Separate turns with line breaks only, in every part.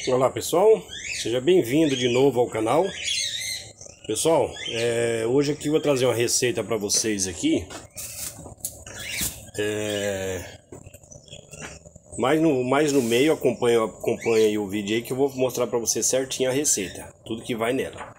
Olá pessoal, seja bem-vindo de novo ao canal. Pessoal, hoje aqui eu vou trazer uma receita para vocês aqui. Mais no meio, acompanha aí o vídeo aí que eu vou mostrar para vocês certinho a receita, tudo que vai nela.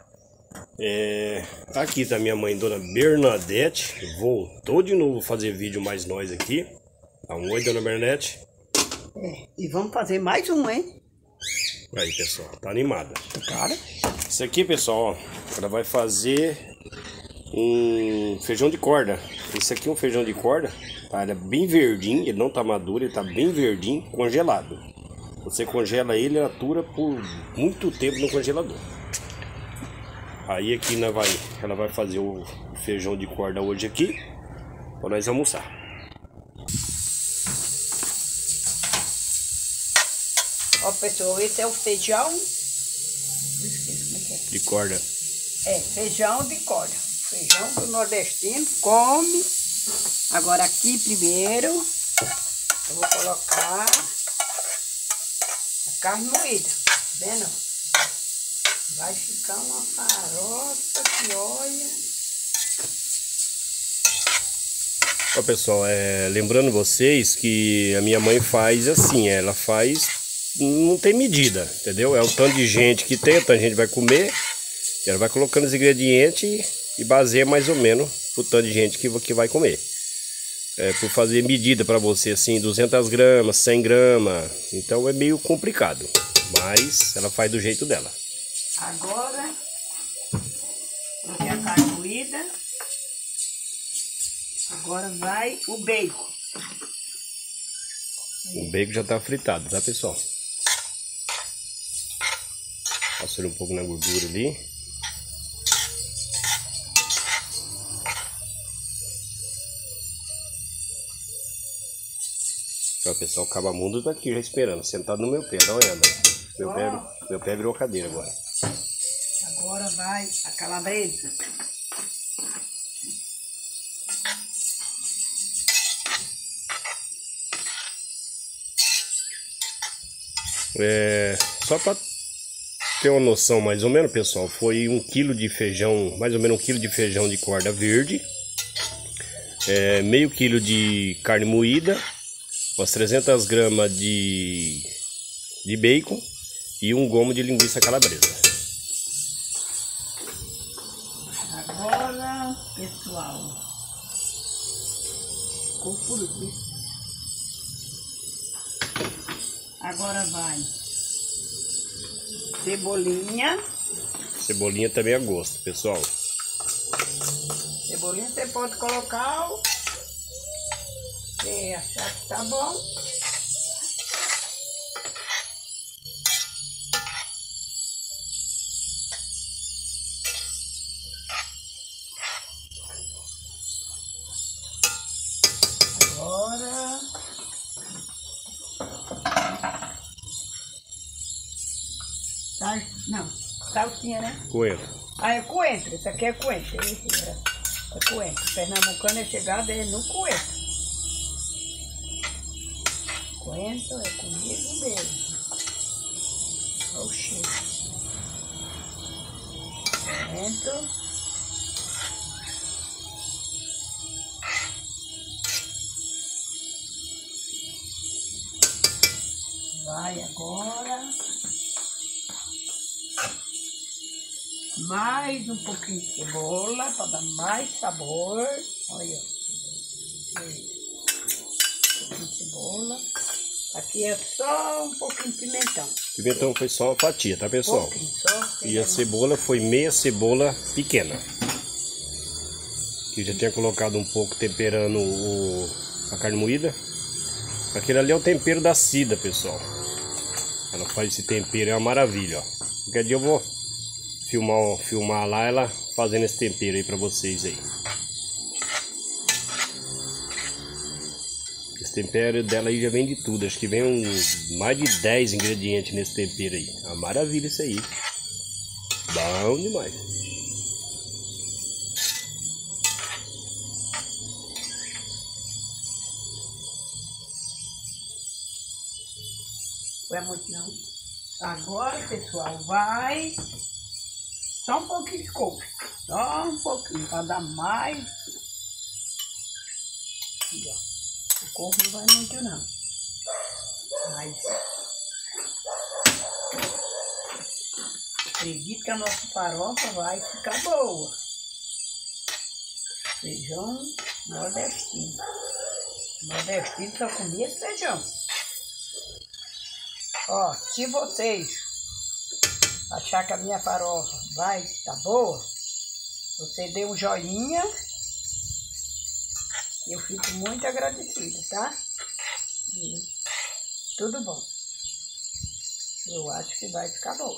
Aqui tá minha mãe, Dona Bernadette, voltou de novo fazer vídeo mais nós aqui. Dá um oi, Dona Bernadette.
E vamos fazer mais um, hein?
Aí pessoal, tá animada.
Cara.
Isso aqui pessoal, ó, ela vai fazer um feijão de corda. Esse aqui é um feijão de corda, tá? Ele é bem verdinho, ele não tá maduro, ele tá bem verdinho, congelado. Você congela ele, ele atura por muito tempo no congelador. Aí aqui ela vai fazer o feijão de corda hoje aqui, para nós almoçar.
Ó, pessoal, esse é o feijão.
De corda.
Feijão de corda. Feijão do nordestino. Come. Agora aqui primeiro eu vou colocar a carne moída. Tá vendo? Vai ficar uma farofa que olha.
Ó pessoal, lembrando vocês que a minha mãe faz assim, ela faz, não tem medida, entendeu? É o tanto de gente que tem, o tanto de gente vai comer, e ela vai colocando os ingredientes e baseia mais ou menos o tanto de gente que vai comer. Por fazer medida para você assim, 200 gramas, 100 gramas, então é meio complicado, mas ela faz do jeito dela.
Agora, coloquei a carne moída. Agora vai o bacon.
O bacon já tá fritado, tá pessoal? Passa ele um pouco na gordura ali. Ó, pessoal, o cabamundo tá aqui já esperando, sentado no meu pé, dá uma olhada. Meu pé virou cadeira agora.
Agora vai a calabresa.
Só para ter uma noção mais ou menos, pessoal, foi 1 kg de feijão, mais ou menos 1 kg de feijão de corda verde, meio quilo de carne moída, umas 300 gramas de bacon e 1 gomo de linguiça calabresa.
Agora, pessoal, ficou por aqui. Agora vai cebolinha.
Cebolinha também a gosto, pessoal.
Cebolinha você pode colocar o que achar que tá bom. Agora salsinha, né?
Coentro.
É coentro, isso aqui é coentro. É coentro. Pernambucano é chegado no coentro. Coentro é comigo mesmo. Olha o cheiro. Coentro. Vai agora. Mais um pouquinho de cebola para dar mais sabor. Olha. Um pouquinho de cebola. Aqui é só um pouquinho de pimentão.
Pimentão foi só uma fatia, tá pessoal?
Um pouquinho só.
E a cebola foi meia cebola pequena. Que já tinha colocado um pouco temperando a carne moída. Aquele ali é o tempero da Cida, pessoal. Ela faz esse tempero, é uma maravilha, ó. Qualquer dia eu vou filmar lá ela fazendo esse tempero aí pra vocês aí. Esse tempero dela aí já vem de tudo. Acho que vem mais de 10 ingredientes nesse tempero aí. Uma maravilha isso aí. Bom demais.
Não é muito não. Agora, pessoal, vai só um pouquinho de couve. Só um pouquinho, para dar mais. Aqui, ó. O couve não vai muito, não. Mas acredito que a nossa farofa vai ficar boa. Feijão nordestino. Nordestino só comia esse feijão. Ó, se vocês achar que a minha farofa vai estar boa, você dê um joinha. Eu fico muito agradecida, tá? E tudo bom. Eu acho que vai ficar boa.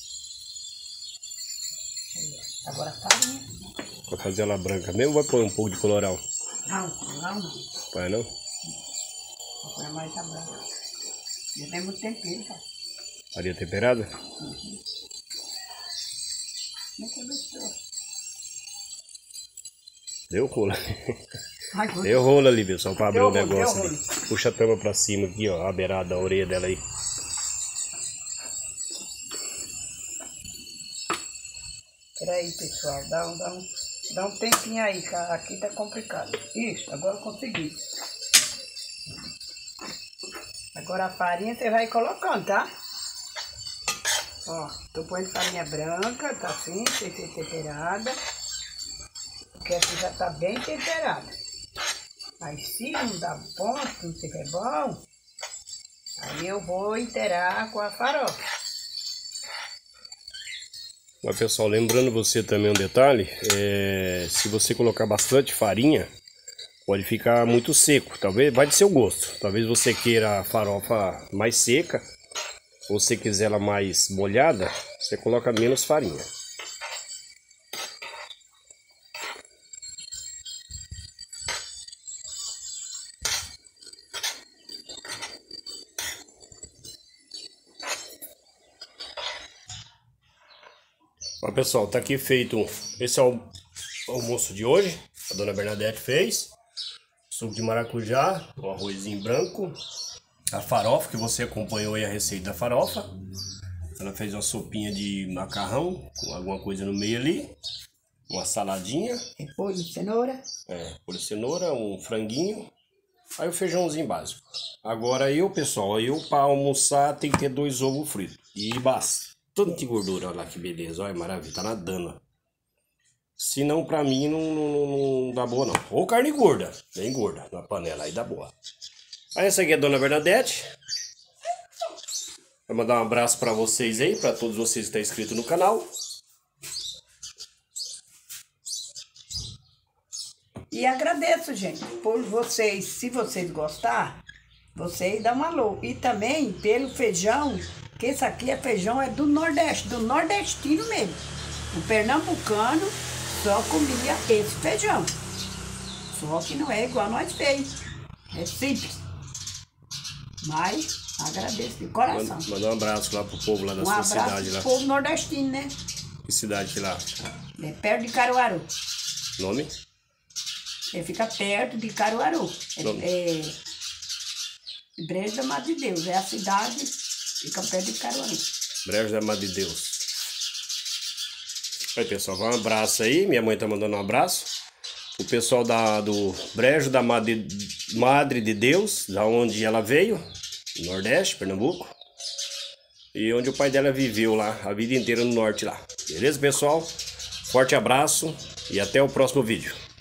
Agora a farinha.
Vai fazer ela branca mesmo ou vai pôr um pouco de colorau?
Não, não.
Vai não?
Vou pôr mais a branca. Já tem muito tempero, tá?
Farinha temperada?
Uhum. Muito gostoso.
Deu rolo.
Ai,
Deu rolo ali, pessoal, pra abrir o
Deu rolo,
negócio
deu
ali.
rolo.
Puxa a tampa pra cima aqui, ó, a beirada da orelha dela aí.
Peraí, pessoal, dá um tempinho aí, que aqui tá complicado. Isso, agora eu consegui. Agora a farinha você vai colocando, tá? Ó, tô pondo farinha branca, tá assim, sem ser temperada. Porque aqui já tá bem temperada. Mas se não dá ponto, não tiver bom, aí eu vou inteirar com a farofa.
Mas pessoal, lembrando você também um detalhe, se você colocar bastante farinha, pode ficar muito seco, talvez vai de seu gosto. Talvez você queira a farofa mais seca, ou se quiser ela mais molhada, você coloca menos farinha. Ó, pessoal, tá aqui feito, esse é o almoço de hoje, a dona Bernadette fez. Suco de maracujá, um arrozinho branco, a farofa, que você acompanhou aí a receita da farofa. Ela fez uma sopinha de macarrão, com alguma coisa no meio ali, uma saladinha.
Repolho de cenoura.
Repolho de cenoura, um franguinho, aí o feijãozinho básico. Agora pessoal, para almoçar tem que ter 2 ovos fritos e basta. Tanta gordura, olha lá que beleza, olha, maravilha, tá nadando. Se não, pra mim não dá boa não. Ou carne gorda, bem gorda, na panela, aí dá boa. Aí essa aqui é a dona Bernadette. Vou mandar um abraço pra vocês aí, pra todos vocês que estão inscritos no canal.
E agradeço, gente, por vocês, se vocês gostar, vocês dão um alô. E também pelo feijão, que esse aqui é do Nordeste, do nordestino mesmo. O pernambucano só comia esse feijão. Só que não é igual nós fez. É simples. Mas agradeço de coração.
Mandar um abraço lá pro povo lá da sua cidade lá.
Pro povo nordestino, né?
Que cidade que lá?
É perto de Caruaru.
Nome?
Ele fica perto de Caruaru. Brejo da Madre de Deus. É a cidade, fica perto de Caruaru.
Brejo da Madre de Deus. Aí, pessoal, um abraço aí. Minha mãe tá mandando um abraço. O pessoal do Brejo da Madre de Deus, da onde ela veio, Nordeste, Pernambuco. E onde o pai dela viveu lá, a vida inteira no norte lá. Beleza, pessoal? Forte abraço e até o próximo vídeo.